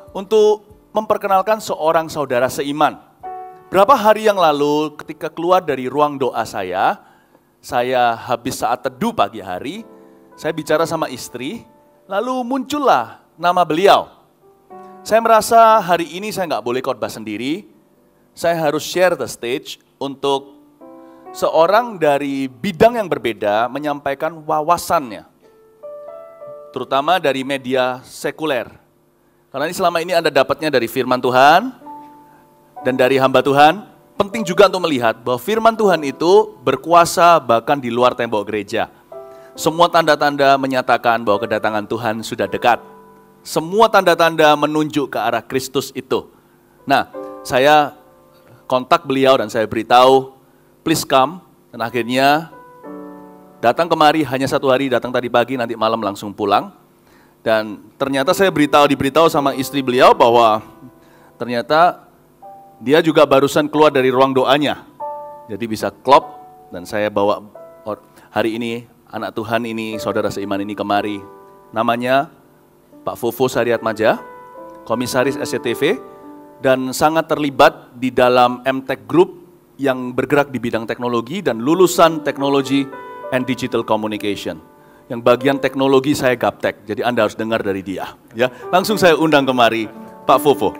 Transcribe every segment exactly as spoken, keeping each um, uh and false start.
untuk memperkenalkan seorang saudara seiman. Berapa hari yang lalu ketika keluar dari ruang doa saya, saya habis saat teduh pagi hari, saya bicara sama istri, lalu muncullah nama beliau. Saya merasa hari ini saya nggak boleh khotbah sendiri, saya harus share the stage untuk seorang dari bidang yang berbeda menyampaikan wawasannya, terutama dari media sekuler. Karena ini selama ini Anda dapatnya dari firman Tuhan dan dari hamba Tuhan, penting juga untuk melihat bahwa firman Tuhan itu berkuasa bahkan di luar tembok gereja. Semua tanda-tanda menyatakan bahwa kedatangan Tuhan sudah dekat. Semua tanda-tanda menunjuk ke arah Kristus itu. Nah, saya kontak beliau dan saya beritahu, please come. Dan akhirnya datang kemari hanya satu hari, datang tadi pagi, nanti malam langsung pulang. Dan ternyata saya beritahu, diberitahu sama istri beliau bahwa ternyata dia juga barusan keluar dari ruang doanya. Jadi bisa klop dan saya bawa hari ini anak Tuhan ini, saudara seiman ini kemari. Namanya Pak Fofo Sariatmadja, komisaris S C T V dan sangat terlibat di dalam M Tech Group yang bergerak di bidang teknologi dan lulusan teknologi and digital communication. Yang bagian teknologi saya gaptek, jadi Anda harus dengar dari dia. Ya, langsung saya undang kemari Pak Fofo.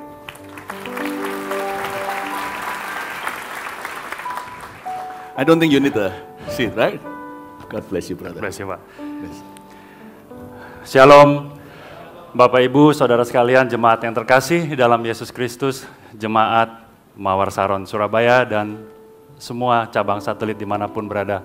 I don't think you need a seat, right? God bless you, brother. God bless you, Pak. Yes. Shalom, Bapak Ibu, Saudara sekalian, jemaat yang terkasih dalam Yesus Kristus, jemaat Mawar Saron Surabaya dan semua cabang satelit dimanapun berada.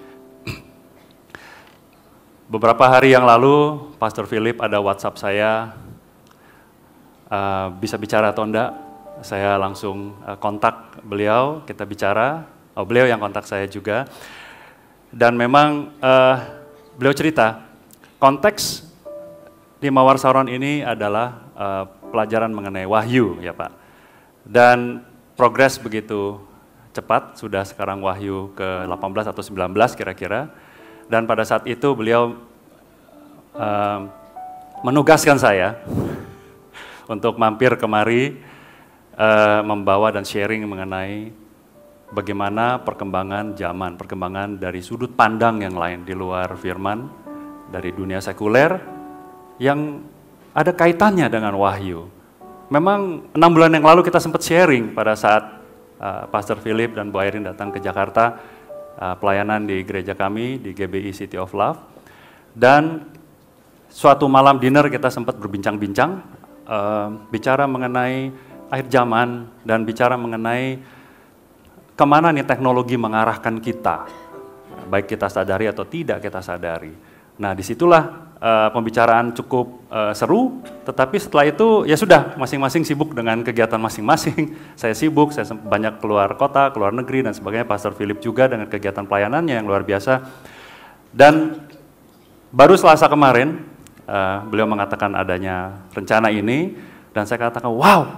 Beberapa hari yang lalu, Pastor Philip ada WhatsApp saya, uh, bisa bicara atau enggak? Saya langsung uh, kontak beliau, kita bicara, oh beliau yang kontak saya juga. Dan memang uh, beliau cerita, konteks di Mawar Saron ini adalah uh, pelajaran mengenai wahyu ya Pak. Dan progres begitu cepat, sudah sekarang wahyu ke delapan belas atau sembilan belas kira-kira. Dan pada saat itu beliau uh, menugaskan saya untuk mampir kemari uh, membawa dan sharing mengenai bagaimana perkembangan zaman, perkembangan dari sudut pandang yang lain di luar firman, dari dunia sekuler yang ada kaitannya dengan wahyu. Memang enam bulan yang lalu kita sempat sharing pada saat uh, Pastor Philip dan Bu Airin datang ke Jakarta, uh, pelayanan di gereja kami, di G B I City of Love. Dan suatu malam dinner kita sempat berbincang-bincang, uh, bicara mengenai akhir zaman dan bicara mengenai kemana nih teknologi mengarahkan kita, baik kita sadari atau tidak kita sadari. Nah disitulah uh, pembicaraan cukup uh, seru, tetapi setelah itu ya sudah masing-masing sibuk dengan kegiatan masing-masing. Saya sibuk, saya banyak keluar kota, keluar negeri dan sebagainya. Pastor Philip juga dengan kegiatan pelayanannya yang luar biasa. Dan baru Selasa kemarin uh, beliau mengatakan adanya rencana ini dan saya katakan wow,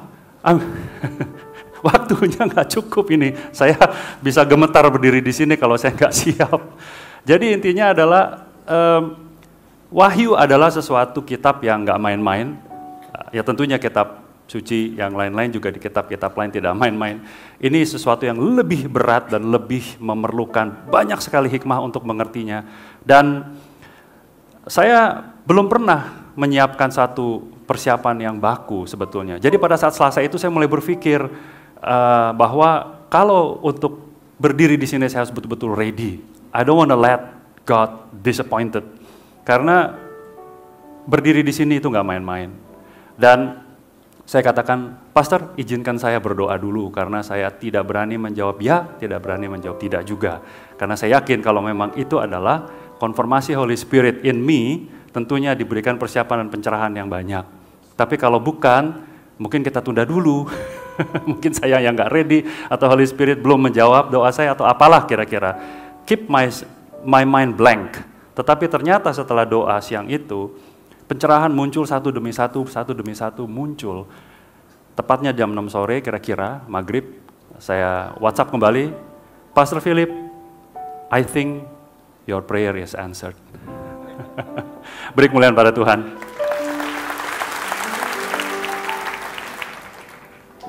waktunya nggak cukup ini. Saya bisa gemetar berdiri di sini kalau saya nggak siap. Jadi intinya adalah Um, wahyu adalah sesuatu kitab yang nggak main-main. Ya tentunya kitab suci yang lain-lain juga di kitab-kitab lain tidak main-main. Ini sesuatu yang lebih berat dan lebih memerlukan banyak sekali hikmah untuk mengertinya. Dan saya belum pernah menyiapkan satu persiapan yang baku sebetulnya. Jadi pada saat Selasa itu saya mulai berpikir uh, bahwa kalau untuk berdiri di sini saya harus betul-betul ready. I don't want to let God disappointed, karena berdiri di sini itu nggak main-main. Dan saya katakan, Pastor izinkan saya berdoa dulu, karena saya tidak berani menjawab ya, tidak berani menjawab tidak juga. Karena saya yakin kalau memang itu adalah konfirmasi Holy Spirit in me, tentunya diberikan persiapan dan pencerahan yang banyak. Tapi kalau bukan, mungkin kita tunda dulu. Mungkin saya yang nggak ready, atau Holy Spirit belum menjawab doa saya, atau apalah kira-kira. Keep my my mind blank. Tetapi ternyata setelah doa siang itu, pencerahan muncul satu demi satu, satu demi satu muncul. Tepatnya jam enam sore kira-kira, maghrib, saya WhatsApp kembali, Pastor Philip, I think your prayer is answered. Beri kemuliaan pada Tuhan.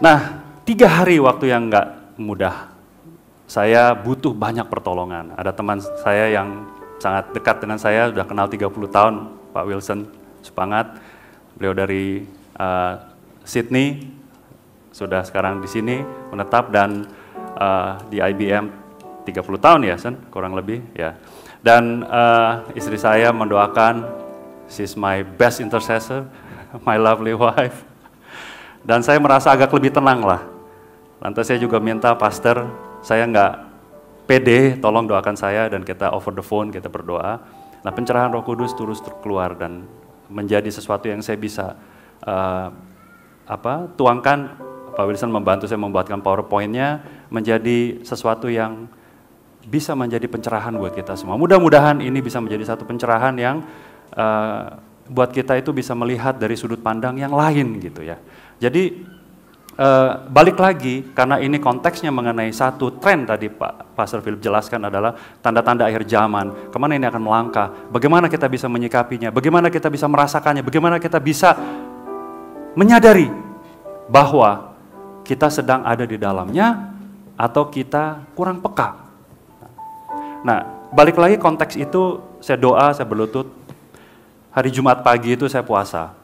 Nah, tiga hari waktu yang nggak mudah. Saya butuh banyak pertolongan. Ada teman saya yang sangat dekat dengan saya, sudah kenal tiga puluh tahun, Pak Wilson Supangat. Beliau dari uh, Sydney, sudah sekarang di sini menetap dan uh, di I B M tiga puluh tahun ya, Sen, kurang lebih ya. Dan uh, istri saya mendoakan, she's my best intercessor, my lovely wife. Dan saya merasa agak lebih tenang lah. Lantas saya juga minta pastor, saya nggak pede, tolong doakan saya dan kita over the phone, kita berdoa. Nah, pencerahan Roh Kudus terus keluar dan menjadi sesuatu yang saya bisa uh, apa tuangkan. Pak Wilson membantu saya membuatkan PowerPoint-nya menjadi sesuatu yang bisa menjadi pencerahan buat kita semua. Mudah-mudahan ini bisa menjadi satu pencerahan yang uh, buat kita itu bisa melihat dari sudut pandang yang lain gitu ya. Jadi Uh, balik lagi, karena ini konteksnya mengenai satu tren tadi Pak Pastor Philip jelaskan adalah tanda-tanda akhir zaman, kemana ini akan melangkah, bagaimana kita bisa menyikapinya, bagaimana kita bisa merasakannya, bagaimana kita bisa menyadari bahwa kita sedang ada di dalamnya atau kita kurang peka. Nah, balik lagi konteks itu, saya doa, saya berlutut, hari Jumat pagi itu saya puasa.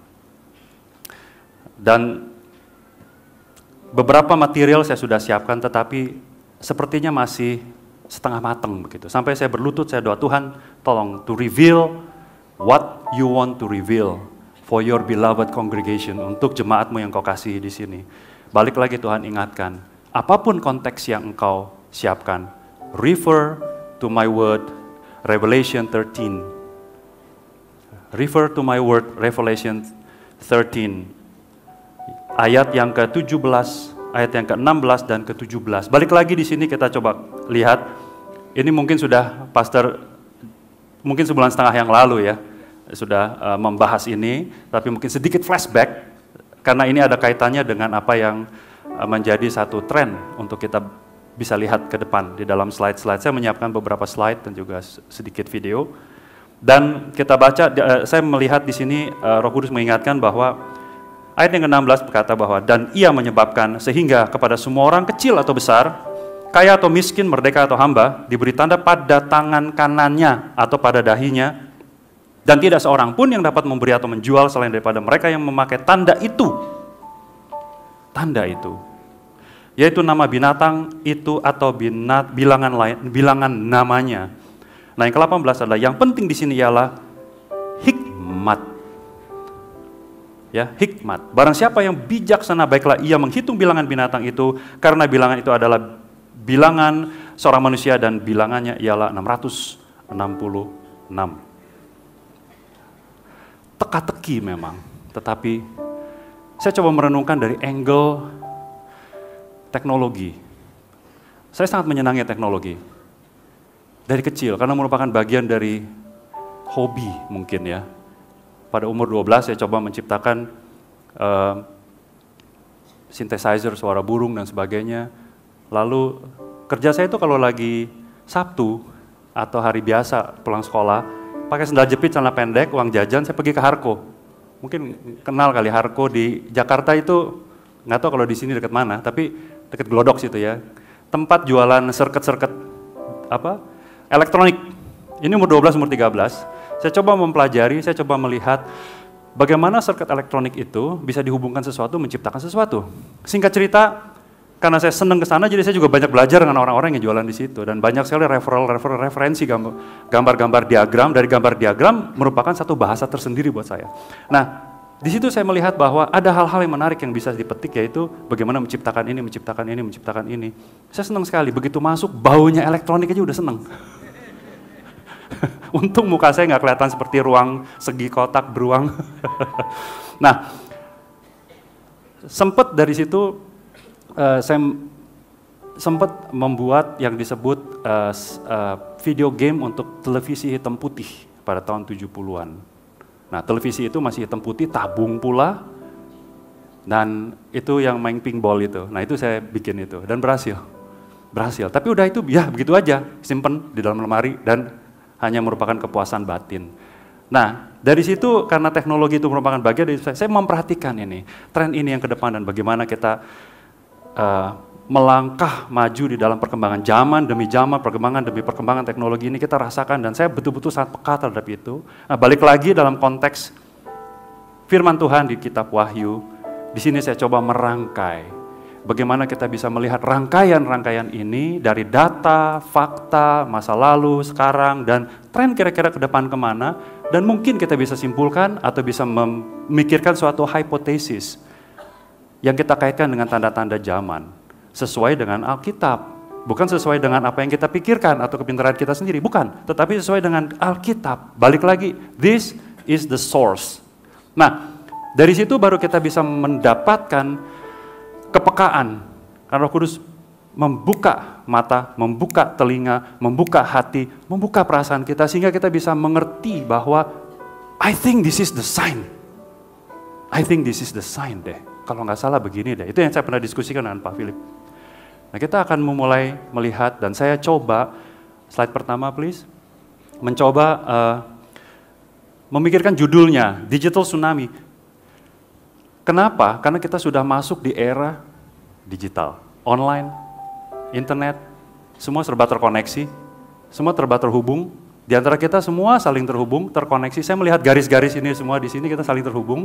Dan beberapa material saya sudah siapkan, tetapi sepertinya masih setengah matang begitu. Sampai saya berlutut, saya doa, Tuhan tolong to reveal what you want to reveal for your beloved congregation, untuk jemaatmu yang kau kasihi di sini. Balik lagi Tuhan ingatkan, apapun konteks yang engkau siapkan, refer to my word, Revelation thirteen. Refer to my word, Revelation thirteen. Ayat yang ke tujuh belas, ayat yang ke enam belas dan ke tujuh belas. Balik lagi di sini kita coba lihat. Ini mungkin sudah pastor mungkin sebulan setengah yang lalu ya sudah uh, membahas ini, tapi mungkin sedikit flashback karena ini ada kaitannya dengan apa yang uh, menjadi satu tren untuk kita bisa lihat ke depan di dalam slide-slide. Saya menyiapkan beberapa slide dan juga sedikit video. Dan kita baca, uh, saya melihat di sini uh, Roh Kudus mengingatkan bahwa ayat yang ke enam belas berkata bahwa, dan ia menyebabkan sehingga kepada semua orang kecil atau besar, kaya atau miskin, merdeka atau hamba, diberi tanda pada tangan kanannya atau pada dahinya, dan tidak seorang pun yang dapat memberi atau menjual selain daripada mereka yang memakai tanda itu. Tanda itu, yaitu nama binatang itu atau binat, bilangan lain, bilangan namanya. Nah, yang ke delapan belas adalah, yang penting di sini ialah hikmat. Ya, hikmat. Barang siapa yang bijaksana, baiklah ia menghitung bilangan binatang itu, karena bilangan itu adalah bilangan seorang manusia dan bilangannya ialah enam ratus enam puluh enam. Teka-teki memang, tetapi saya coba merenungkan dari angle teknologi. Saya sangat menyenangi teknologi. Dari kecil, karena merupakan bagian dari hobi mungkin ya. Pada umur dua belas saya coba menciptakan uh, synthesizer suara burung dan sebagainya. Lalu kerja saya itu kalau lagi Sabtu atau hari biasa pulang sekolah, pakai sendal jepit, celana pendek, uang jajan, saya pergi ke Harko. Mungkin kenal kali Harko di Jakarta itu, nggak tahu kalau di sini dekat mana, tapi dekat Glodok situ ya. Tempat jualan circuit-circuit apa elektronik. Ini umur dua belas, umur tiga belas. Saya coba mempelajari, saya coba melihat bagaimana circuit elektronik itu bisa dihubungkan sesuatu, menciptakan sesuatu. Singkat cerita, karena saya senang ke sana, jadi saya juga banyak belajar dengan orang-orang yang jualan di situ. Dan banyak sekali referral, referral, referensi gambar-gambar diagram. Dari gambar diagram merupakan satu bahasa tersendiri buat saya. Nah, di situ saya melihat bahwa ada hal-hal yang menarik yang bisa dipetik, yaitu bagaimana menciptakan ini, menciptakan ini, menciptakan ini. Saya senang sekali, begitu masuk baunya elektronik aja udah senang. Untung muka saya nggak kelihatan seperti ruang segi kotak beruang. Nah, sempat dari situ uh, saya sempat membuat yang disebut uh, uh, video game untuk televisi hitam putih pada tahun tujuh puluhan. Nah, televisi itu masih hitam putih, tabung pula, dan itu yang main pinball itu. Nah, itu saya bikin itu dan berhasil, berhasil. Tapi udah itu ya begitu aja, simpen di dalam lemari dan hanya merupakan kepuasan batin. Nah, dari situ karena teknologi itu merupakan bagian dari saya, saya memperhatikan ini, tren ini yang ke depan dan bagaimana kita uh, melangkah maju di dalam perkembangan zaman demi zaman, perkembangan demi perkembangan teknologi ini kita rasakan, dan saya betul-betul sangat peka terhadap itu. Nah, balik lagi dalam konteks firman Tuhan di kitab Wahyu, di sini saya coba merangkai bagaimana kita bisa melihat rangkaian-rangkaian ini dari data, fakta, masa lalu, sekarang, dan tren kira-kira ke depan kemana, dan mungkin kita bisa simpulkan atau bisa memikirkan suatu hipotesis yang kita kaitkan dengan tanda-tanda zaman, sesuai dengan Alkitab. Bukan sesuai dengan apa yang kita pikirkan atau kepintaran kita sendiri, bukan. Tetapi sesuai dengan Alkitab. Balik lagi, this is the source. Nah, dari situ baru kita bisa mendapatkan kepekaan. Karena Roh Kudus membuka mata, membuka telinga, membuka hati, membuka perasaan kita, sehingga kita bisa mengerti bahwa I think this is the sign. I think this is the sign deh. Kalau nggak salah begini deh. Itu yang saya pernah diskusikan dengan Pak Philip. Nah, kita akan memulai melihat, dan saya coba, slide pertama please, mencoba uh, memikirkan judulnya, Digital Tsunami. Kenapa? Karena kita sudah masuk di era digital, online, internet, semua serba terkoneksi, semua serba terhubung. Di antara kita semua saling terhubung, terkoneksi. Saya melihat garis-garis ini semua di sini, kita saling terhubung.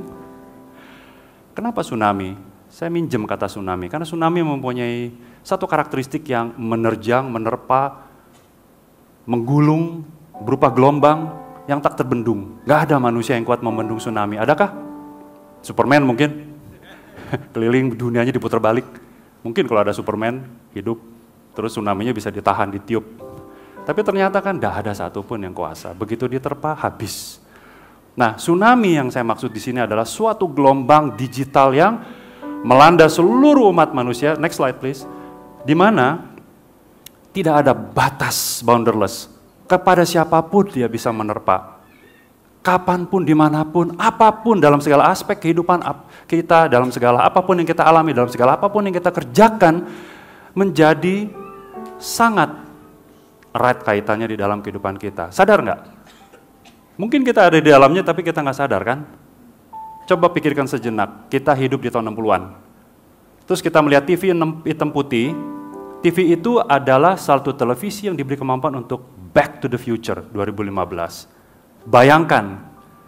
Kenapa tsunami? Saya minjem kata tsunami, karena tsunami mempunyai satu karakteristik yang menerjang, menerpa, menggulung, berupa gelombang yang tak terbendung. Gak ada manusia yang kuat membendung tsunami. Adakah? Superman mungkin, keliling dunianya diputar balik. Mungkin kalau ada Superman hidup, terus tsunami-nya bisa ditahan, ditiup. Tapi ternyata kan tidak ada satupun yang kuasa. Begitu diterpa, habis. Nah, tsunami yang saya maksud di sini adalah suatu gelombang digital yang melanda seluruh umat manusia. Next slide please. Di mana tidak ada batas, boundarless. Kepada siapapun dia bisa menerpa. Kapanpun, dimanapun, apapun dalam segala aspek kehidupan kita, dalam segala apapun yang kita alami, dalam segala apapun yang kita kerjakan, menjadi sangat erat kaitannya di dalam kehidupan kita. Sadar nggak? Mungkin kita ada di dalamnya tapi kita nggak sadar kan? Coba pikirkan sejenak, kita hidup di tahun enam puluhan. Terus kita melihat T V hitam putih, T V itu adalah satu televisi yang diberi kemampuan untuk Back to the Future dua ribu lima belas. Bayangkan,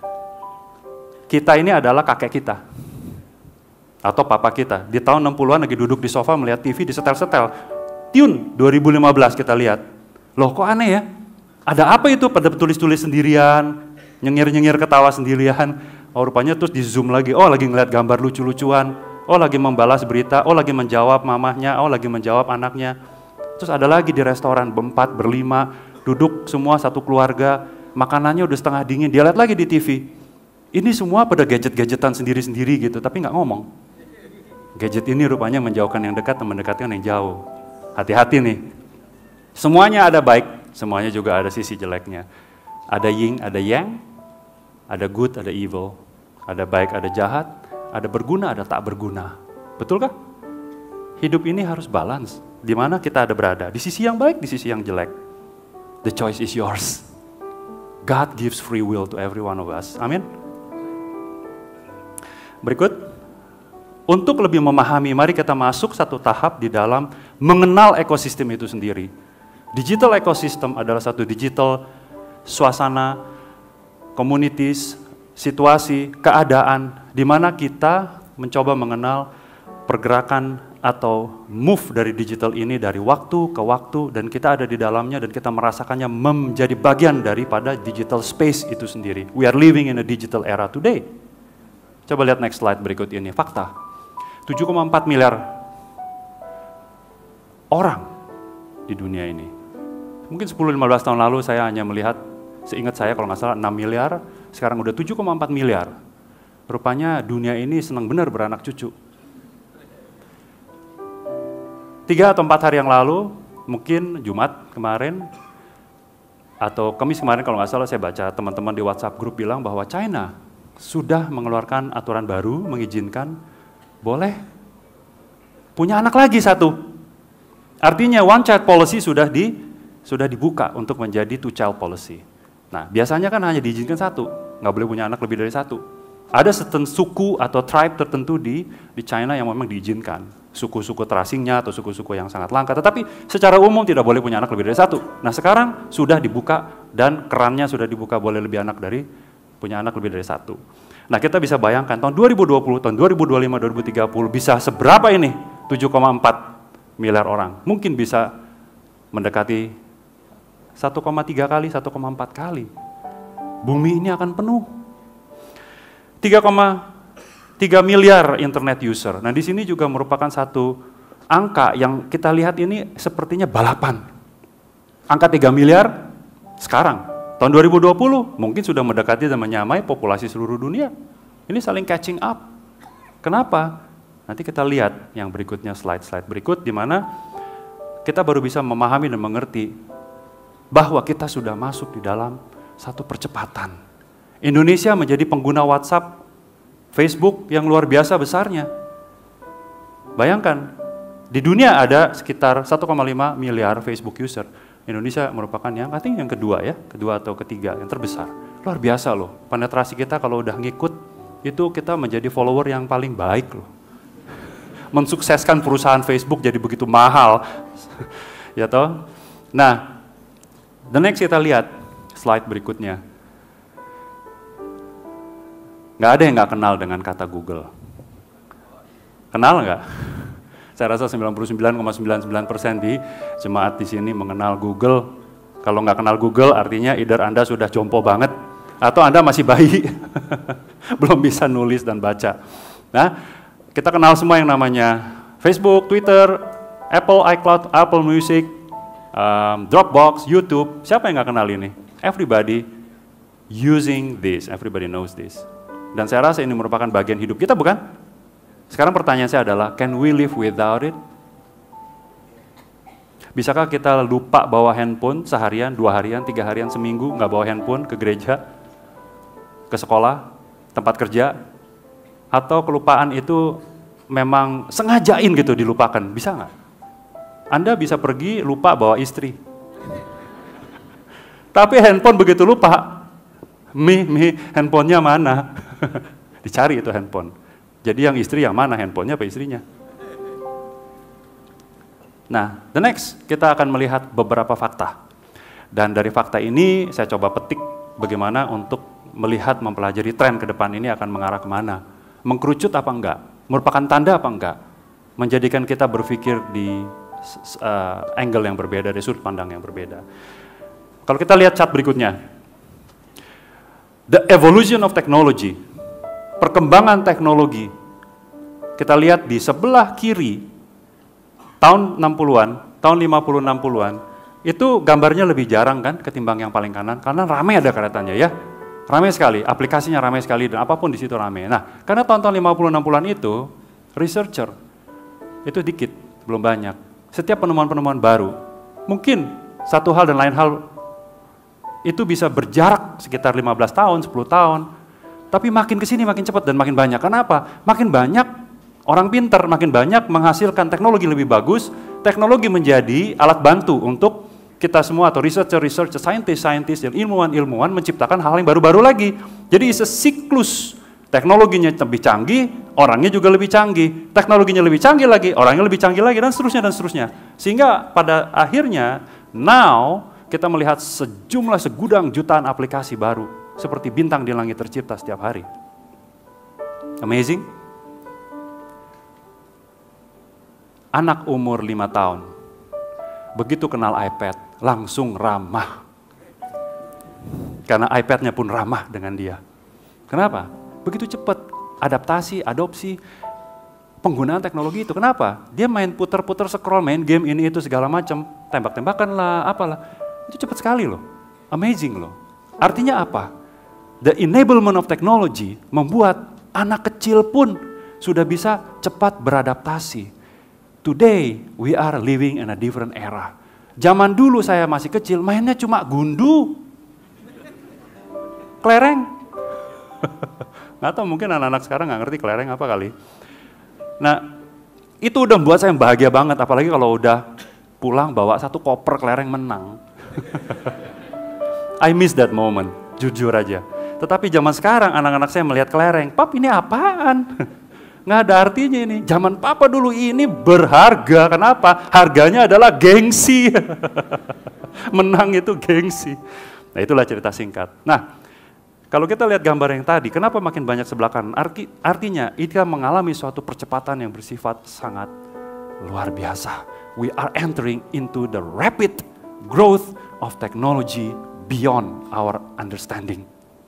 kita ini adalah kakek kita, atau papa kita. Di tahun enam puluhan lagi duduk di sofa melihat T V disetel-setel. Tune dua ribu lima belas kita lihat. Loh kok aneh ya? Ada apa itu? Pada tulis-tulis sendirian, nyengir-nyengir ketawa sendirian. Oh rupanya terus di zoom lagi, oh lagi ngeliat gambar lucu-lucuan. Oh lagi membalas berita, oh lagi menjawab mamahnya, oh lagi menjawab anaknya. Terus ada lagi di restoran, berempat, berlima, duduk semua satu keluarga. Makanannya udah setengah dingin, dia lihat lagi di T V. Ini semua pada gadget-gadgetan sendiri-sendiri gitu, tapi nggak ngomong. Gadget ini rupanya menjauhkan yang dekat dan mendekatkan yang jauh. Hati-hati nih. Semuanya ada baik, semuanya juga ada sisi jeleknya. Ada yin, ada yang, ada good, ada evil. Ada baik, ada jahat, ada berguna, ada tak berguna. Betul kah? Hidup ini harus balance. Di mana kita ada berada, di sisi yang baik, di sisi yang jelek. The choice is yours. God gives free will to every one of us. Amin. Berikut, untuk lebih memahami, mari kita masuk satu tahap di dalam mengenal ekosistem itu sendiri. Digital ecosystem adalah satu digital suasana, communities, situasi, keadaan, di mana kita mencoba mengenal pergerakan atau move dari digital ini dari waktu ke waktu, dan kita ada di dalamnya dan kita merasakannya menjadi bagian daripada digital space itu sendiri. We are living in a digital era today. Coba lihat next slide berikut ini, fakta. tujuh koma empat miliar orang di dunia ini. Mungkin sepuluh sampai lima belas tahun lalu saya hanya melihat, seingat saya kalau nggak salah enam miliar, sekarang udah tujuh koma empat miliar. Rupanya dunia ini senang benar beranak cucu. Tiga atau empat hari yang lalu, mungkin Jumat kemarin, atau Kamis kemarin kalau nggak salah saya baca teman-teman di WhatsApp grup bilang bahwa China sudah mengeluarkan aturan baru mengizinkan boleh punya anak lagi satu. Artinya one child policy sudah di sudah dibuka untuk menjadi two child policy. Nah biasanya kan hanya diizinkan satu, nggak boleh punya anak lebih dari satu. Ada certain suku atau tribe tertentu di di China yang memang diizinkan. Suku-suku terasingnya atau suku-suku yang sangat langka. Tetapi secara umum tidak boleh punya anak lebih dari satu. Nah sekarang sudah dibuka dan kerannya sudah dibuka boleh lebih anak dari punya anak lebih dari satu. Nah kita bisa bayangkan tahun dua ribu dua puluh, tahun dua ribu dua puluh lima, dua ribu tiga puluh bisa seberapa ini? tujuh koma empat miliar orang. Mungkin bisa mendekati satu koma tiga kali, satu koma empat kali. Bumi ini akan penuh. tiga koma tiga miliar internet user. Nah di sini juga merupakan satu angka yang kita lihat ini sepertinya balapan. Angka tiga miliar sekarang. Tahun dua ribu dua puluh mungkin sudah mendekati dan menyamai populasi seluruh dunia. Ini saling catching up. Kenapa? Nanti kita lihat yang berikutnya, slide-slide berikut, di mana kita baru bisa memahami dan mengerti bahwa kita sudah masuk di dalam satu percepatan. Indonesia menjadi pengguna WhatsApp, Facebook yang luar biasa besarnya. Bayangkan, di dunia ada sekitar satu koma lima miliar Facebook user. Indonesia merupakan yang, I think yang kedua ya, kedua atau ketiga, yang terbesar. Luar biasa loh, penetrasi kita kalau udah ngikut, itu kita menjadi follower yang paling baik loh. Mensukseskan perusahaan Facebook jadi begitu mahal. Ya toh? Nah, the next kita lihat slide berikutnya. Nggak ada yang nggak kenal dengan kata Google. Kenal nggak? Saya rasa sembilan puluh sembilan koma sembilan sembilan persen di jemaat di sini mengenal Google. Kalau nggak kenal Google artinya either Anda sudah jompo banget atau Anda masih bayi, belum bisa nulis dan baca. Nah, kita kenal semua yang namanya Facebook, Twitter, Apple iCloud, Apple Music, um, Dropbox, YouTube. Siapa yang nggak kenal ini? Everybody using this, everybody knows this. Dan saya rasa ini merupakan bagian hidup kita, bukan? Sekarang pertanyaan saya adalah, can we live without it? Bisakah kita lupa bawa handphone seharian, dua harian, tiga harian, seminggu, nggak bawa handphone ke gereja, ke sekolah, tempat kerja? Atau kelupaan itu memang sengajain gitu dilupakan, bisa nggak? Anda bisa pergi lupa bawa istri. Tapi handphone begitu lupa, mi, mi, handphonenya mana? Dicari itu handphone. Jadi yang istri yang mana, handphonenya apa istrinya? Nah, the next kita akan melihat beberapa fakta. Dan dari fakta ini saya coba petik bagaimana untuk melihat, mempelajari tren ke depan ini akan mengarah kemana. Mengkerucut apa enggak? Merupakan tanda apa enggak? Menjadikan kita berpikir di uh, angle yang berbeda, dari sudut pandang yang berbeda. Kalau kita lihat chart berikutnya. The evolution of technology. Perkembangan teknologi. Kita lihat di sebelah kiri, tahun enam puluhan, tahun lima puluh enam puluhan, itu gambarnya lebih jarang kan ketimbang yang paling kanan, karena ramai ada keretanya ya. Ramai sekali, aplikasinya ramai sekali, dan apapun di situ ramai. Nah, karena tahun-tahun lima puluh enam puluhan itu, researcher, itu dikit, belum banyak. Setiap penemuan-penemuan baru, mungkin satu hal dan lain hal, itu bisa berjarak sekitar lima belas tahun, sepuluh tahun, tapi makin kesini makin cepat dan makin banyak. Kenapa? Makin banyak orang pintar, makin banyak menghasilkan teknologi lebih bagus, teknologi menjadi alat bantu untuk kita semua atau researcher-researcher, scientist-scientist, dan ilmuwan-ilmuwan menciptakan hal yang baru-baru lagi. Jadi it's a siklus. Teknologinya lebih canggih, orangnya juga lebih canggih. Teknologinya lebih canggih lagi, orangnya lebih canggih lagi, dan seterusnya, dan seterusnya. Sehingga pada akhirnya, now kita melihat sejumlah segudang jutaan aplikasi baru, seperti bintang di langit tercipta setiap hari. Amazing. Anak umur lima tahun, begitu kenal iPad, langsung ramah. Karena iPad-nya pun ramah dengan dia. Kenapa? Begitu cepat adaptasi, adopsi, penggunaan teknologi itu. Kenapa? Dia main puter-puter scroll, main game ini itu segala macam, tembak-tembakan lah, apalah. Itu cepat sekali loh. Amazing loh. Artinya apa? The enablement of technology membuat anak kecil pun sudah bisa cepat beradaptasi. Today we are living in a different era. Zaman dulu saya masih kecil, mainnya cuma gundu, kelereng. Nggak tahu, mungkin anak-anak sekarang nggak ngerti kelereng apa kali. Nah, itu udah membuat saya bahagia banget, apalagi kalau udah pulang bawa satu koper kelereng menang. I miss that moment, jujur aja. Tetapi zaman sekarang anak-anak saya melihat kelereng, pap ini apaan? Nggak ada artinya ini. Zaman papa dulu ini berharga, kenapa? Harganya adalah gengsi. Menang itu gengsi. Nah itulah cerita singkat. Nah kalau kita lihat gambar yang tadi, kenapa makin banyak sebelah kanan? Arti, artinya kita mengalami suatu percepatan yang bersifat sangat luar biasa. We are entering into the rapid growth of technology beyond our understanding.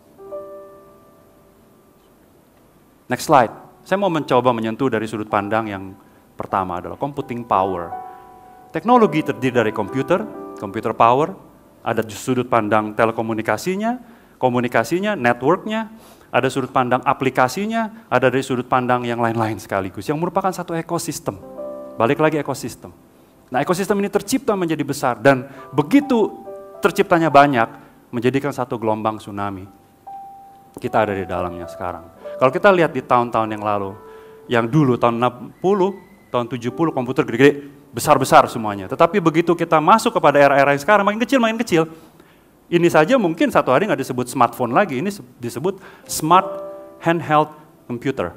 Next slide. Saya mau mencoba menyentuh dari sudut pandang yang pertama adalah computing power. Teknologi terdiri dari komputer, computer power, ada sudut pandang telekomunikasinya, komunikasinya, networknya, ada sudut pandang aplikasinya, ada dari sudut pandang yang lain-lain sekaligus, yang merupakan satu ekosistem. Balik lagi ekosistem. Nah ekosistem ini tercipta menjadi besar, dan begitu terciptanya banyak, menjadikan satu gelombang tsunami. Kita ada di dalamnya sekarang. Kalau kita lihat di tahun-tahun yang lalu, yang dulu tahun enam puluh, tahun tujuh puluh komputer gede-gede, besar-besar semuanya. Tetapi begitu kita masuk kepada era-era yang sekarang, makin kecil, makin kecil. Ini saja mungkin satu hari nggak disebut smartphone lagi, ini disebut smart handheld computer.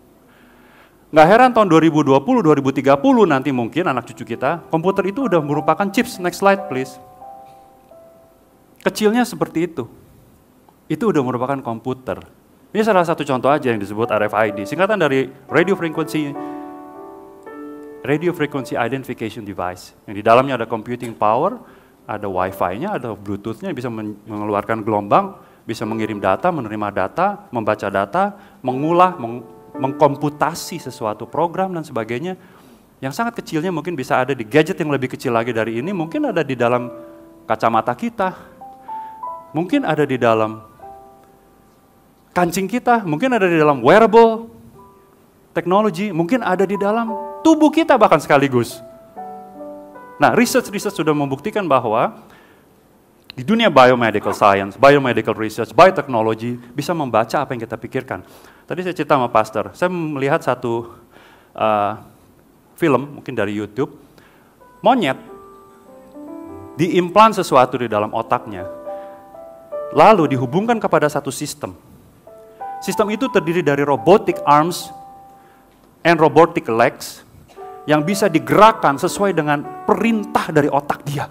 Nggak heran tahun dua ribu dua puluh, dua ribu tiga puluh nanti mungkin anak cucu kita, komputer itu udah merupakan chips. Next slide please. Kecilnya seperti itu. Itu udah merupakan komputer. Ini salah satu contoh aja yang disebut R F I D, singkatan dari Radio Frequency Radio Frequency Identification Device, yang di dalamnya ada computing power, ada wifi-nya, ada bluetooth-nya, bisa mengeluarkan gelombang, bisa mengirim data, menerima data, membaca data, mengulah, meng mengkomputasi sesuatu program dan sebagainya. Yang sangat kecilnya mungkin bisa ada di gadget yang lebih kecil lagi dari ini, mungkin ada di dalam kacamata kita, mungkin ada di dalam kancing kita, mungkin ada di dalam wearable teknologi, mungkin ada di dalam tubuh kita bahkan sekaligus. Nah, research-research sudah membuktikan bahwa di dunia biomedical science, biomedical research, biotechnology bisa membaca apa yang kita pikirkan. Tadi saya cerita sama pastor, saya melihat satu uh, film, mungkin dari YouTube, monyet diimplan sesuatu di dalam otaknya, lalu dihubungkan kepada satu sistem. Sistem itu terdiri dari robotic arms and robotic legs yang bisa digerakkan sesuai dengan perintah dari otak dia.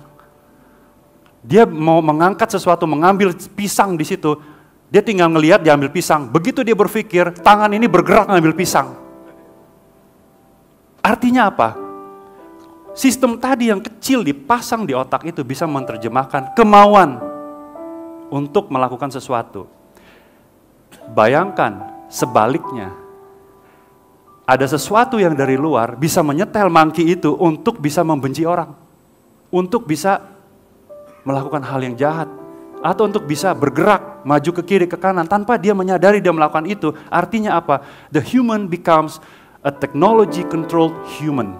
Dia mau mengangkat sesuatu, mengambil pisang di situ, dia tinggal ngelihat dia ambil pisang. Begitu dia berpikir, tangan ini bergerak ngambil pisang. Artinya apa? Sistem tadi yang kecil dipasang di otak itu bisa menerjemahkan kemauan untuk melakukan sesuatu. Bayangkan sebaliknya, ada sesuatu yang dari luar bisa menyetel monkey itu untuk bisa membenci orang, untuk bisa melakukan hal yang jahat, atau untuk bisa bergerak maju ke kiri ke kanan tanpa dia menyadari dia melakukan itu. Artinya apa? The human becomes a technology controlled human.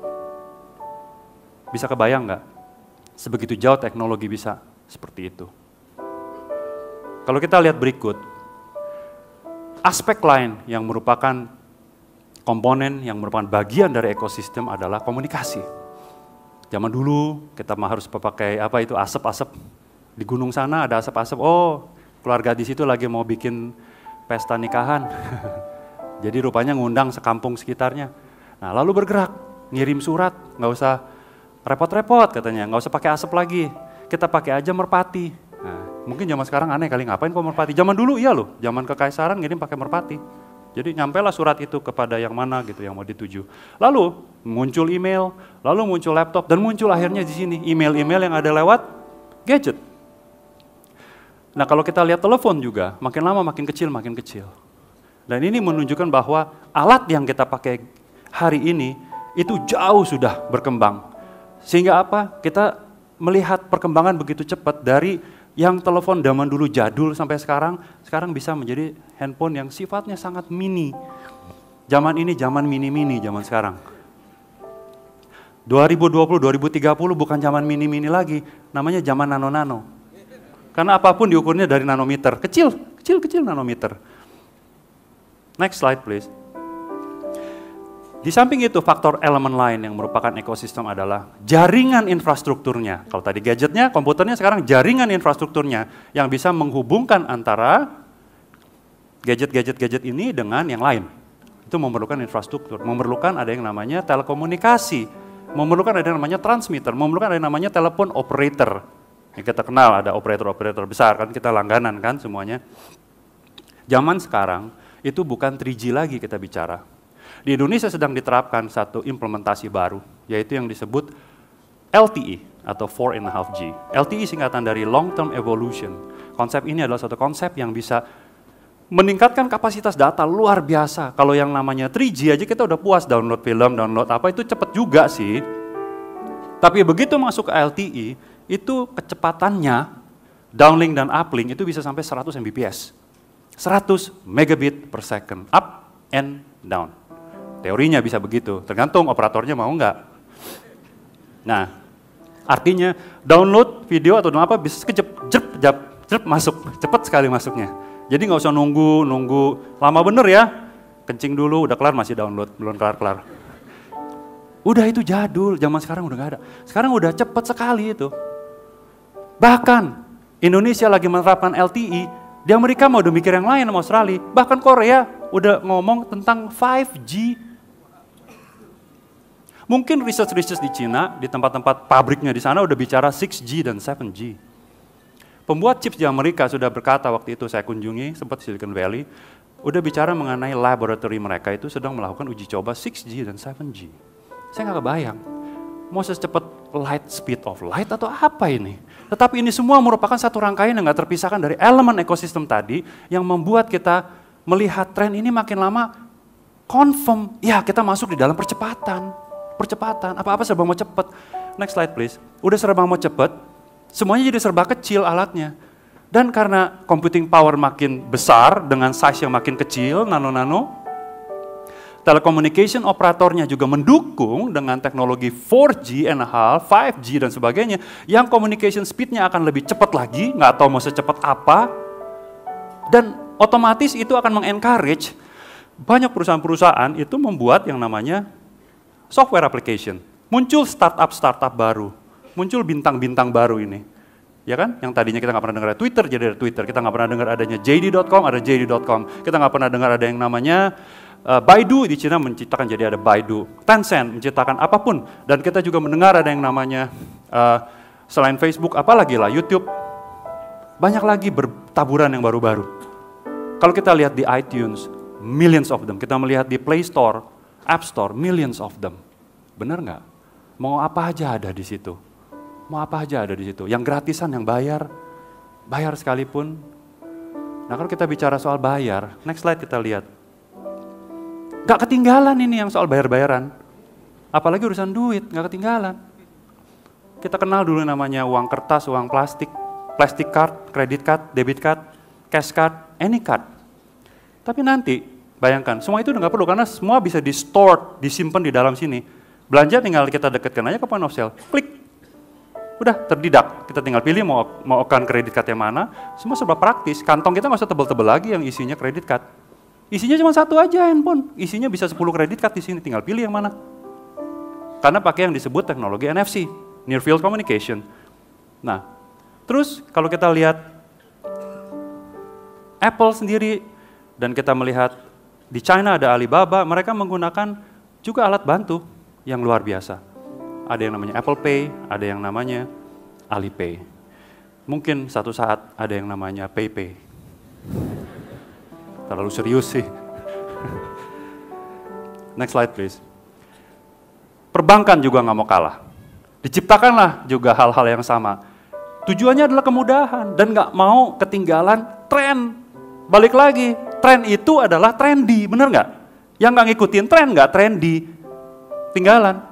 Bisa kebayang nggak? Sebegitu jauh teknologi bisa seperti itu. Kalau kita lihat berikut, aspek lain yang merupakan komponen yang merupakan bagian dari ekosistem adalah komunikasi. Zaman dulu kita mah harus pakai apa itu asap-asap. Di gunung sana ada asap-asap, oh keluarga di situ lagi mau bikin pesta nikahan. Jadi rupanya ngundang sekampung sekitarnya. Nah lalu bergerak, ngirim surat, nggak usah repot-repot katanya, nggak usah pakai asap lagi. Kita pakai aja merpati. Nah, mungkin zaman sekarang aneh kali, ngapain kok merpati? Zaman dulu iya loh, zaman kekaisaran ngirim pakai merpati. Jadi nyampelah surat itu kepada yang mana gitu yang mau dituju. Lalu muncul email, lalu muncul laptop, dan muncul akhirnya di sini email-email yang ada lewat gadget. Nah kalau kita lihat telepon juga, makin lama makin kecil, makin kecil. Dan ini menunjukkan bahwa alat yang kita pakai hari ini itu jauh sudah berkembang. Sehingga apa? Kita melihat perkembangan begitu cepat dari yang telepon zaman dulu jadul sampai sekarang, sekarang bisa menjadi handphone yang sifatnya sangat mini. Zaman ini zaman mini-mini zaman sekarang. dua ribu dua puluh, dua ribu tiga puluh bukan zaman mini-mini lagi, namanya zaman nano-nano. Karena apapun diukurnya dari nanometer, kecil, kecil-kecil nanometer. Next slide please. Di samping itu faktor elemen lain yang merupakan ekosistem adalah jaringan infrastrukturnya. Kalau tadi gadgetnya, komputernya, sekarang jaringan infrastrukturnya yang bisa menghubungkan antara gadget-gadget-gadget ini dengan yang lain. Itu memerlukan infrastruktur, memerlukan ada yang namanya telekomunikasi, memerlukan ada yang namanya transmitter, memerlukan ada yang namanya telepon operator. Yang kita kenal ada operator-operator besar, kan kita langganan kan semuanya. Zaman sekarang itu bukan tiga G lagi kita bicara. Di Indonesia sedang diterapkan satu implementasi baru, yaitu yang disebut L T E atau four and a half G. L T E singkatan dari Long Term Evolution. Konsep ini adalah suatu konsep yang bisa meningkatkan kapasitas data luar biasa. Kalau yang namanya tiga G aja kita udah puas download film, download apa, itu cepet juga sih. Tapi begitu masuk ke L T E, itu kecepatannya downlink dan uplink itu bisa sampai seratus megabits. seratus megabit per second, up and down. Teorinya bisa begitu, tergantung operatornya mau nggak. Nah, artinya download video atau apa bisa sekejap, jep, jep, jep, masuk, cepat sekali masuknya. Jadi nggak usah nunggu, nunggu lama bener ya. Kencing dulu, udah kelar masih download, belum kelar-kelar. Udah itu jadul, zaman sekarang udah nggak ada. Sekarang udah cepet sekali itu. Bahkan Indonesia lagi menerapkan L T E, di Amerika mau udah mikir yang lain sama Australia. Bahkan Korea udah ngomong tentang lima G. Mungkin research-research di Cina, di tempat-tempat pabriknya di sana udah bicara enam G dan tujuh G. Pembuat chips di Amerika sudah berkata waktu itu saya kunjungi, sempat Silicon Valley, udah bicara mengenai laboratory mereka itu sedang melakukan uji coba enam G dan tujuh G. Saya nggak kebayang, mau secepat light speed of light atau apa ini? Tetapi ini semua merupakan satu rangkaian yang nggak terpisahkan dari elemen ekosistem tadi yang membuat kita melihat tren ini makin lama confirm, ya kita masuk di dalam percepatan. Percepatan, apa-apa serba mau cepet. Next slide please. Udah serba mau cepet, semuanya jadi serba kecil alatnya. Dan karena computing power makin besar dengan size yang makin kecil, nano-nano, telecommunication operatornya juga mendukung dengan teknologi four G and a half, five G dan sebagainya, yang communication speednya akan lebih cepat lagi, nggak tahu mau secepat apa, dan otomatis itu akan mengencourage banyak perusahaan-perusahaan itu membuat yang namanya software application. Muncul startup-startup baru, muncul bintang-bintang baru ini. Ya kan? Yang tadinya kita nggak pernah dengar ada Twitter, jadi ada Twitter. Kita nggak pernah dengar adanya J D dot com, ada J D dot com. Kita nggak pernah dengar ada yang namanya uh, Baidu di Cina menciptakan jadi ada Baidu. Tencent menciptakan apapun. Dan kita juga mendengar ada yang namanya uh, selain Facebook, apalagi lah YouTube. Banyak lagi bertaburan yang baru-baru. Kalau kita lihat di iTunes, millions of them. Kita melihat di Play Store, App Store, millions of them. Benar nggak? Mau apa aja ada di situ. Mau apa aja ada di situ. Yang gratisan, yang bayar, bayar sekalipun. Nah kalau kita bicara soal bayar, next slide kita lihat. Gak ketinggalan ini yang soal bayar-bayaran. Apalagi urusan duit, gak ketinggalan. Kita kenal dulu namanya uang kertas, uang plastik, plastic card, credit card, debit card, cash card, any card. Tapi nanti, bayangkan, semua itu udah gak perlu karena semua bisa di-store, disimpan di dalam sini. Belanja tinggal kita dekatkan aja ke point of sale, klik. Udah terdidak, kita tinggal pilih mau mau akan kredit card yang mana, semua serba praktis. Kantong kita nggak usah tebel-tebel lagi yang isinya kredit card. Isinya cuma satu aja handphone, isinya bisa sepuluh kredit card di sini, tinggal pilih yang mana. Karena pakai yang disebut teknologi N F C, Near Field Communication. Nah, terus kalau kita lihat Apple sendiri dan kita melihat di China ada Alibaba, mereka menggunakan juga alat bantu yang luar biasa. Ada yang namanya Apple Pay, ada yang namanya Alipay. Mungkin satu saat ada yang namanya PayPay. Terlalu serius sih. Next slide please. Perbankan juga nggak mau kalah. Diciptakanlah juga hal-hal yang sama. Tujuannya adalah kemudahan dan nggak mau ketinggalan tren. Balik lagi, tren itu adalah trendy, bener nggak? Yang nggak ngikutin tren nggak trendy, tinggalan.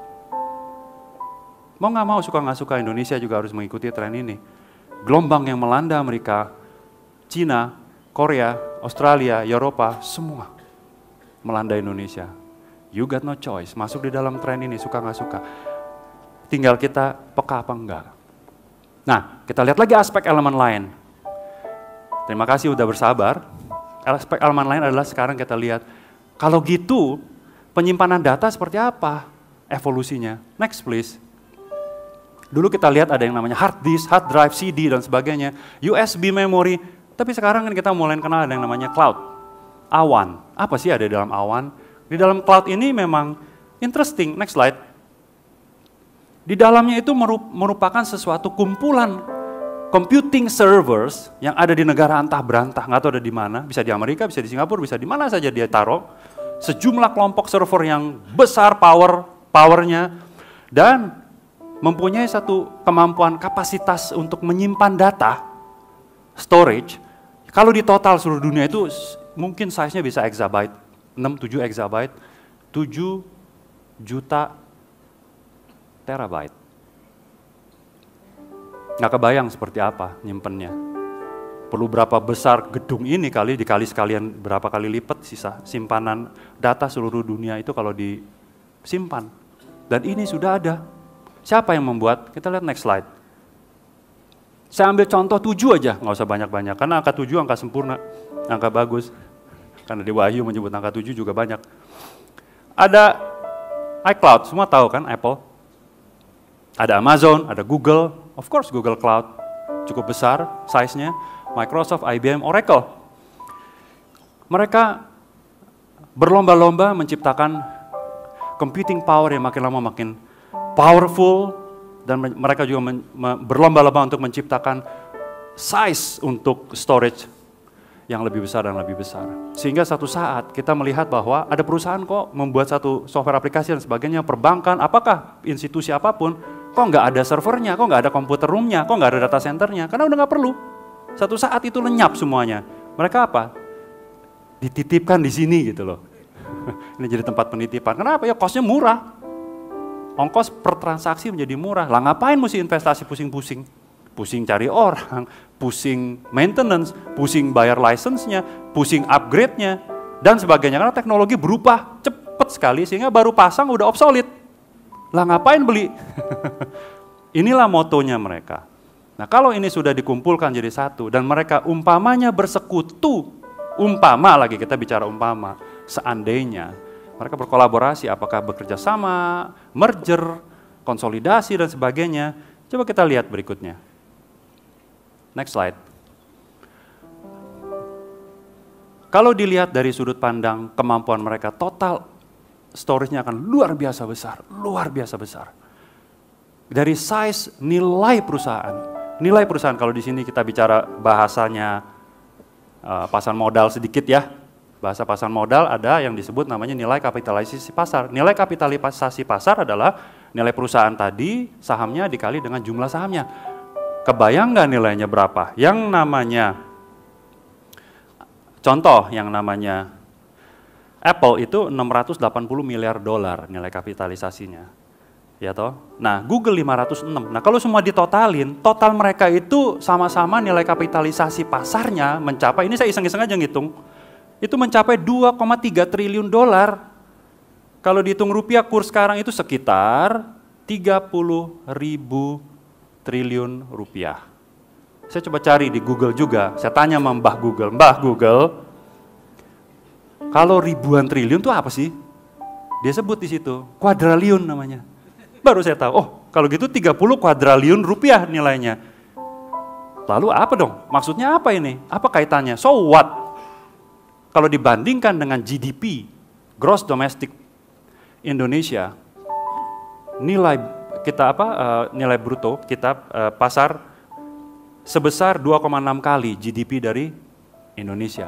Mau nggak mau, suka nggak suka, Indonesia juga harus mengikuti tren ini. Gelombang yang melanda Amerika, Cina, Korea, Australia, Eropa, semua melanda Indonesia. You got no choice, masuk di dalam tren ini, suka nggak suka. Tinggal kita peka apa enggak. Nah, kita lihat lagi aspek elemen lain. Terima kasih udah bersabar. Aspek elemen lain adalah sekarang kita lihat, kalau gitu penyimpanan data seperti apa evolusinya. Next please. Dulu kita lihat ada yang namanya hard disk, hard drive, C D dan sebagainya. U S B memory Tapi sekarang kan kita mulai kenal ada yang namanya cloud, awan. Apa sih ada di dalam awan? Di dalam cloud ini memang interesting. Next slide. Di dalamnya itu merupakan sesuatu kumpulan computing servers yang ada di negara antah berantah, nggak tahu ada di mana, bisa di Amerika, bisa di Singapura, bisa di mana saja dia taruh. Sejumlah kelompok server yang besar power, powernya, dan mempunyai satu kemampuan kapasitas untuk menyimpan data, storage. Kalau di total seluruh dunia itu mungkin size-nya bisa exabyte, enam tujuh exabyte, tujuh juta terabyte. Nggak kebayang seperti apa nyimpennya. Perlu berapa besar gedung ini kali, dikali sekalian berapa kali lipat sisa simpanan data seluruh dunia itu kalau disimpan. Dan ini sudah ada. Siapa yang membuat? Kita lihat next slide. Saya ambil contoh tujuh aja, nggak usah banyak-banyak. Karena angka tujuh angka sempurna, angka bagus. Karena di Wahyu menyebut angka tujuh juga banyak. Ada iCloud, semua tahu kan Apple. Ada Amazon, ada Google, of course Google Cloud, cukup besar size-nya. Microsoft, I B M, Oracle. Mereka berlomba-lomba menciptakan computing power yang makin lama makin powerful, dan mereka juga berlomba-lomba untuk menciptakan size untuk storage yang lebih besar dan lebih besar. Sehingga satu saat kita melihat bahwa ada perusahaan kok membuat satu software aplikasi dan sebagainya, perbankan, apakah institusi apapun, kok nggak ada servernya, kok nggak ada komputer roomnya, kok nggak ada data centernya, karena udah nggak perlu. Satu saat itu lenyap semuanya. Mereka apa? Dititipkan di sini gitu loh. Ini jadi tempat penitipan. Kenapa? Ya costnya murah. Ongkos per transaksi menjadi murah. Lah ngapain mesti investasi pusing-pusing? Pusing cari orang, pusing maintenance, pusing bayar license-nya, pusing upgrade-nya, dan sebagainya. Karena teknologi berubah cepat sekali sehingga baru pasang udah obsolete. Lah ngapain beli? Inilah motonya mereka. Nah kalau ini sudah dikumpulkan jadi satu dan mereka umpamanya bersekutu, umpama lagi kita bicara umpama, seandainya mereka berkolaborasi, apakah bekerja sama, merger, konsolidasi dan sebagainya. Coba kita lihat berikutnya. Next slide. Kalau dilihat dari sudut pandang kemampuan mereka, total storage-nya akan luar biasa besar, luar biasa besar. Dari size nilai perusahaan. Nilai perusahaan, kalau di sini kita bicara bahasanya uh, pasar modal sedikit ya. Bahasa pasar modal ada yang disebut namanya nilai kapitalisasi pasar. Nilai kapitalisasi pasar adalah nilai perusahaan tadi, sahamnya dikali dengan jumlah sahamnya. Kebayang nggak nilainya berapa? Yang namanya, contoh yang namanya Apple itu enam ratus delapan puluh miliar dolar nilai kapitalisasinya. Ya toh? Nah, Google lima ratus enam. Nah, kalau semua ditotalin, total mereka itu sama-sama nilai kapitalisasi pasarnya mencapai, ini saya iseng-iseng aja ngitung, itu mencapai dua koma tiga triliun dolar. Kalau dihitung rupiah, kurs sekarang itu sekitar tiga puluh ribu triliun rupiah. Saya coba cari di Google juga, saya tanya sama Mbah Google, Mbah Google, kalau ribuan triliun itu apa sih? Dia sebut di situ, kuadraliun namanya. Baru saya tahu, oh kalau gitu tiga puluh kuadraliun rupiah nilainya. Lalu apa dong? Maksudnya apa ini? Apa kaitannya? So what? Kalau dibandingkan dengan G D P, Gross Domestic Indonesia, nilai kita apa? Uh, nilai bruto kita uh, pasar sebesar dua koma enam kali G D P dari Indonesia.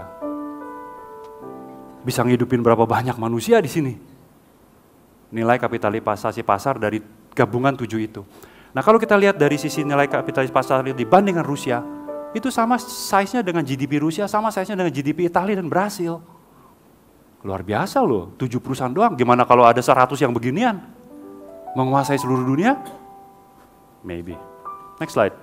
Bisa ngidupin berapa banyak manusia di sini? Nilai kapitalisasi pasar dari gabungan tujuh itu. Nah kalau kita lihat dari sisi nilai kapitalisasi pasar dibandingkan Rusia, itu sama size-nya dengan G D P Rusia, sama size-nya dengan G D P Italia dan Brasil. Luar biasa loh, tujuh perusahaan doang. Gimana kalau ada seratus yang beginian? Menguasai seluruh dunia? Maybe. Next slide.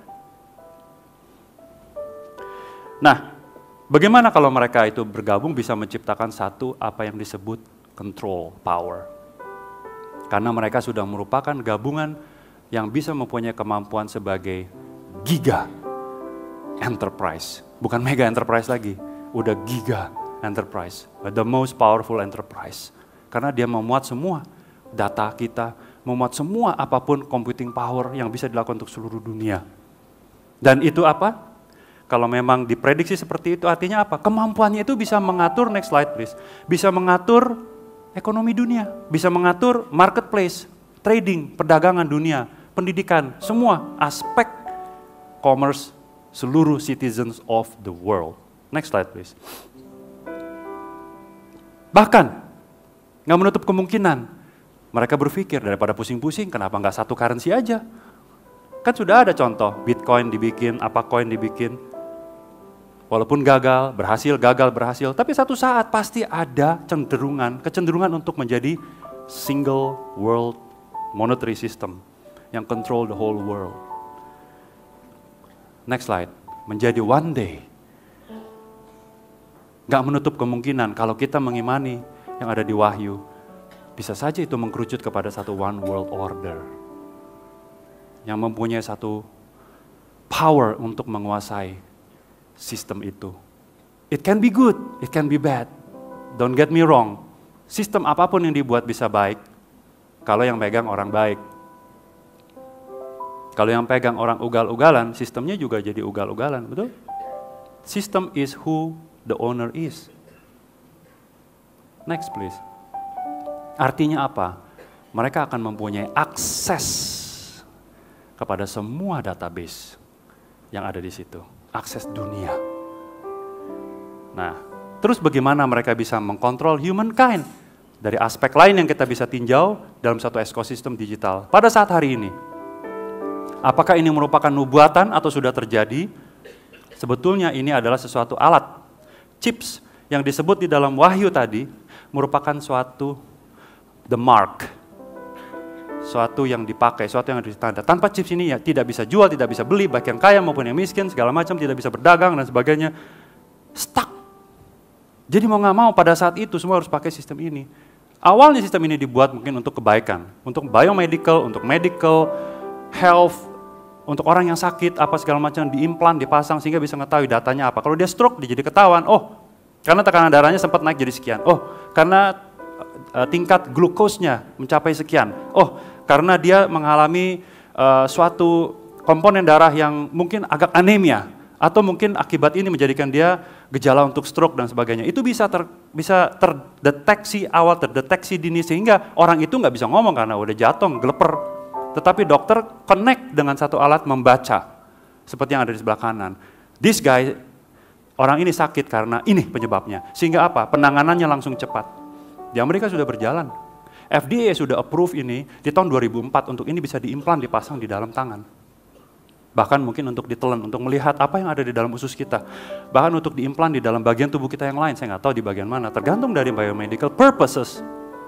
Nah, bagaimana kalau mereka itu bergabung bisa menciptakan satu apa yang disebut control power? Karena mereka sudah merupakan gabungan yang bisa mempunyai kemampuan sebagai giga enterprise. Bukan mega enterprise lagi, udah giga enterprise. The most powerful enterprise. Karena dia memuat semua data kita, memuat semua apapun computing power yang bisa dilakukan untuk seluruh dunia. Dan itu apa? kalau memang diprediksi seperti itu, artinya apa? Kemampuannya itu bisa mengatur, next slide please, bisa mengatur ekonomi dunia, bisa mengatur marketplace, trading, perdagangan dunia, pendidikan, semua aspek commerce seluruh citizens of the world. Next slide please. Bahkan, nggak menutup kemungkinan, mereka berpikir daripada pusing-pusing, kenapa nggak satu currency aja? Kan sudah ada contoh, Bitcoin dibikin, apa coin dibikin, walaupun gagal, berhasil, gagal, berhasil, tapi satu saat pasti ada cenderungan, kecenderungan untuk menjadi single world monetary system yang control the whole world. Next slide, menjadi one day. Gak menutup kemungkinan kalau kita mengimani yang ada di Wahyu, bisa saja itu mengkerucut kepada satu one world order yang mempunyai satu power untuk menguasai sistem itu. It can be good, it can be bad. Don't get me wrong, sistem apapun yang dibuat bisa baik kalau yang pegang orang baik. Kalau yang pegang orang ugal-ugalan, sistemnya juga jadi ugal-ugalan, betul? System is who the owner is. Next please. Artinya apa? Mereka akan mempunyai akses kepada semua database yang ada di situ. Akses dunia. Nah, terus bagaimana mereka bisa mengkontrol humankind? Dari aspek lain yang kita bisa tinjau dalam satu ekosistem digital. Pada saat hari ini, apakah ini merupakan nubuatan atau sudah terjadi? Sebetulnya ini adalah sesuatu alat. Chips yang disebut di dalam Wahyu tadi merupakan suatu the mark. Suatu yang dipakai, suatu yang ditanda. Tanpa chips ini ya tidak bisa jual, tidak bisa beli, baik yang kaya maupun yang miskin, segala macam, tidak bisa berdagang dan sebagainya. Stuck. Jadi mau nggak mau pada saat itu semua harus pakai sistem ini. Awalnya sistem ini dibuat mungkin untuk kebaikan, untuk biomedical, untuk medical, health, untuk orang yang sakit, apa segala macam, diimplan, dipasang sehingga bisa mengetahui datanya apa. Kalau dia stroke, dia jadi ketahuan, oh karena tekanan darahnya sempat naik jadi sekian. Oh karena uh, tingkat glukosnya mencapai sekian. Oh karena dia mengalami uh, suatu komponen darah yang mungkin agak anemia. Atau mungkin akibat ini menjadikan dia gejala untuk stroke dan sebagainya. Itu bisa ter, bisa terdeteksi awal, terdeteksi dini sehingga orang itu nggak bisa ngomong karena udah jatuh, geleper. Tetapi dokter connect dengan satu alat membaca, seperti yang ada di sebelah kanan. This guy, orang ini sakit karena ini penyebabnya. Sehingga apa? Penanganannya langsung cepat. Di Amerika sudah berjalan. F D A sudah approve ini di tahun dua ribu empat untuk ini bisa diimplan, dipasang di dalam tangan. Bahkan mungkin untuk ditelan, untuk melihat apa yang ada di dalam usus kita. Bahkan untuk diimplan di dalam bagian tubuh kita yang lain, saya nggak tahu di bagian mana, tergantung dari biomedical purposes.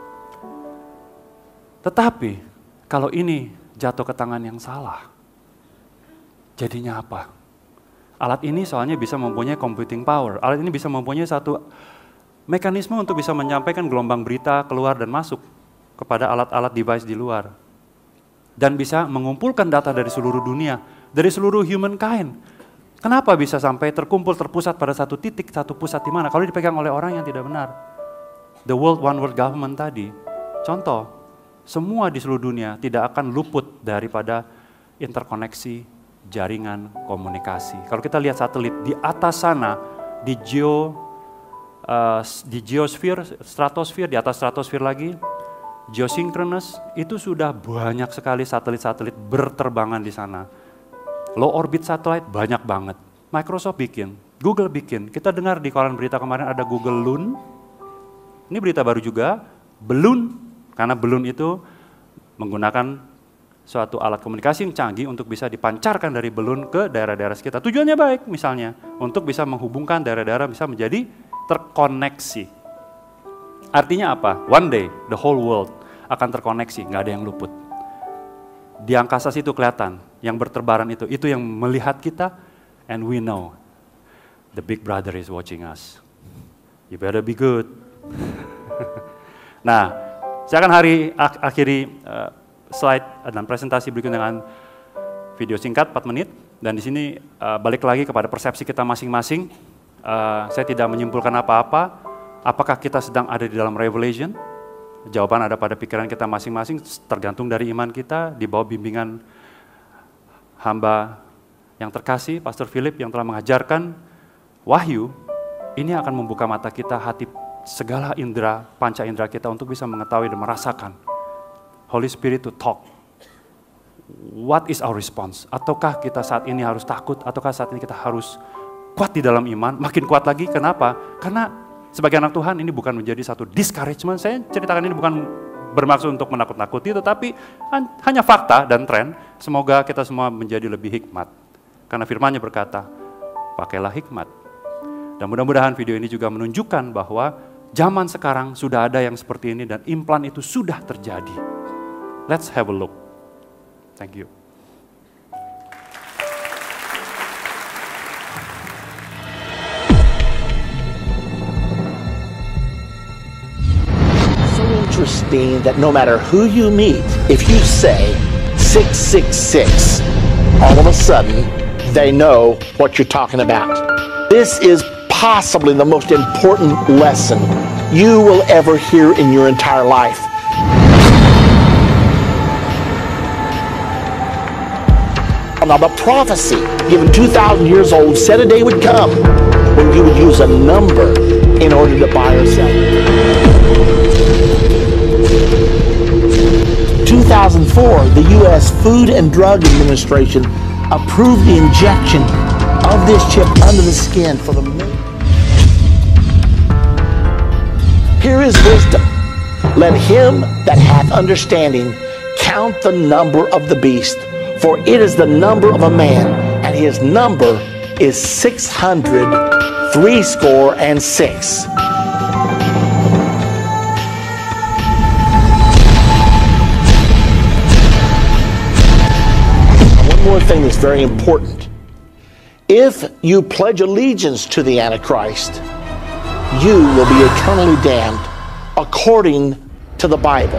Tetapi, kalau ini jatuh ke tangan yang salah, jadinya apa? Alat ini soalnya bisa mempunyai computing power, alat ini bisa mempunyai satu mekanisme untuk bisa menyampaikan gelombang berita keluar dan masuk kepada alat-alat device di luar. Dan bisa mengumpulkan data dari seluruh dunia, dari seluruh humankind. Kenapa bisa sampai terkumpul, terpusat pada satu titik, satu pusat di mana? Kalau dipegang oleh orang yang tidak benar. The World One World Government tadi, contoh, semua di seluruh dunia tidak akan luput daripada interkoneksi jaringan komunikasi. Kalau kita lihat satelit, di atas sana, di geo, uh, di geosphere, stratosfer, di atas stratosfer lagi, geosynchronous, itu sudah banyak sekali satelit-satelit berterbangan di sana. Low orbit satellite banyak banget. Microsoft bikin, Google bikin. Kita dengar di koran berita kemarin ada Google Loon. Ini berita baru juga, Balloon. Karena balloon itu menggunakan suatu alat komunikasi yang canggih untuk bisa dipancarkan dari balloon ke daerah-daerah sekitar. Tujuannya baik misalnya, untuk bisa menghubungkan daerah-daerah bisa menjadi terkoneksi. Artinya apa? One day, the whole world akan terkoneksi, nggak ada yang luput. Di angkasa situ kelihatan, yang berterbaran itu, itu yang melihat kita, and we know, the big brother is watching us. You better be good. Nah, saya akan hari ak akhiri uh, slide dan presentasi berikut dengan video singkat empat menit, dan di sini uh, balik lagi kepada persepsi kita masing-masing. Uh, saya tidak menyimpulkan apa-apa. Apakah kita sedang ada di dalam revelation? Jawaban ada pada pikiran kita masing-masing, tergantung dari iman kita, di bawah bimbingan hamba yang terkasih, Pastor Philip yang telah mengajarkan wahyu, ini akan membuka mata kita, hati, segala indera, panca indera kita untuk bisa mengetahui dan merasakan. Holy Spirit to talk. What is our response? Ataukah kita saat ini harus takut? Ataukah saat ini kita harus kuat di dalam iman? Makin kuat lagi, kenapa? Karena sebagai anak Tuhan ini bukan menjadi satu discouragement. Saya ceritakan ini bukan bermaksud untuk menakut-nakuti, tetapi hanya fakta dan tren. Semoga kita semua menjadi lebih hikmat. Karena firman-Nya berkata, pakailah hikmat. Dan mudah-mudahan video ini juga menunjukkan bahwa zaman sekarang sudah ada yang seperti ini dan implan itu sudah terjadi. Let's have a look. Thank you. So interesting that no matter who you meet, if you say six six six, all of a sudden they know what you're talking about. This is possibly the most important lesson you will ever hear in your entire life. Now the prophecy given two thousand years old said a day would come when you would use a number in order to buy or sell. two thousand four, the U S Food and Drug Administration approved the injection of this chip under the skin for the million. Here is wisdom. Let him that hath understanding count the number of the beast, for it is the number of a man, and his number is six hundred three score and six. One more thing that's very important. If you pledge allegiance to the Antichrist, you will be eternally damned according to the Bible.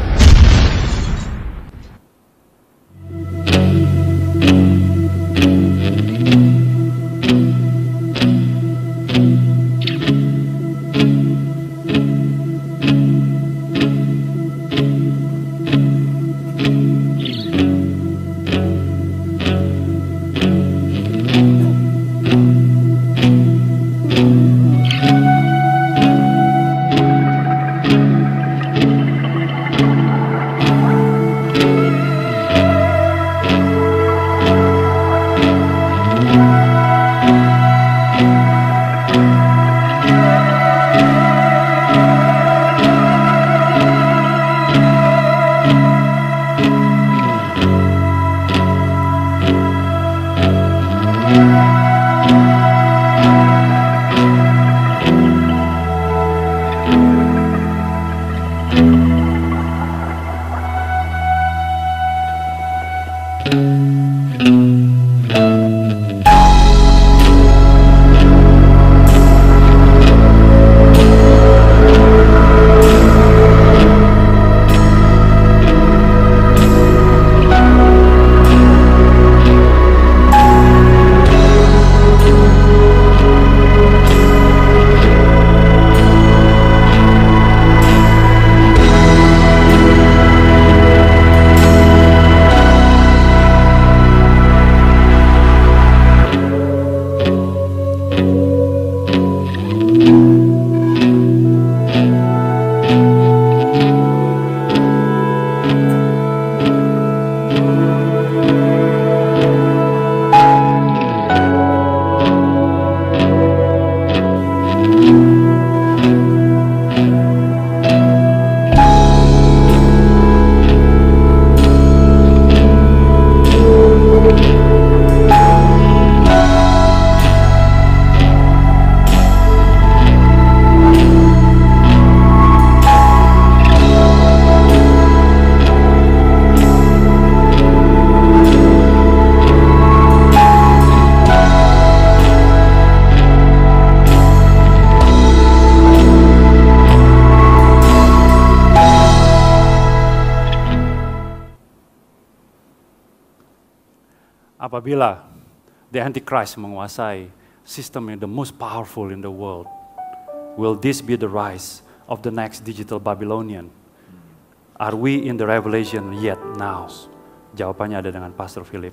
Apabila the Antichrist menguasai sistem yang the most powerful in the world, will this be the rise of the next digital Babylonian? Are we in the revelation yet now? Jawabannya ada dengan Pastor Philip.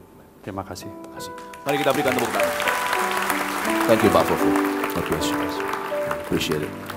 Terima kasih. Terima kasih. Mari kita berikan tepuk tangan. Thank you Pak Fofo. God bless you. Appreciate it.